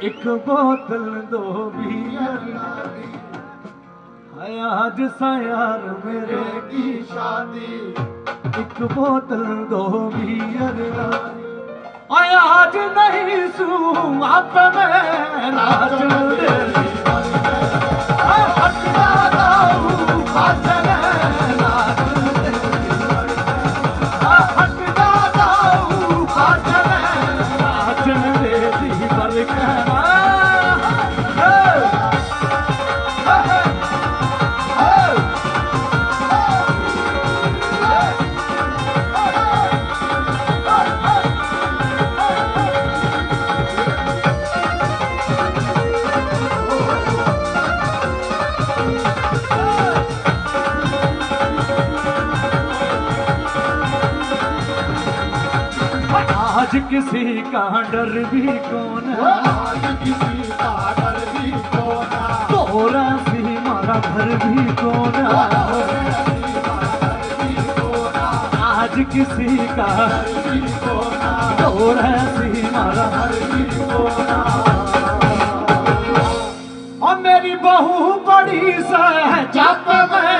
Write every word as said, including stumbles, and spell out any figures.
एक बोतल दो बियर है आज सयार मेरे की शादी। एक बोतल दो बियर आज नहीं सू आप में नाच आज किसी का डर भी कौन है, आज किसी का डर भी कौन है, तोरा सी मारा घर भी कौन है, आज किसी का डर भी कौन है, तोरा सी मारा डर भी कौन है। और मेरी बहू बड़ी सा है जब मैं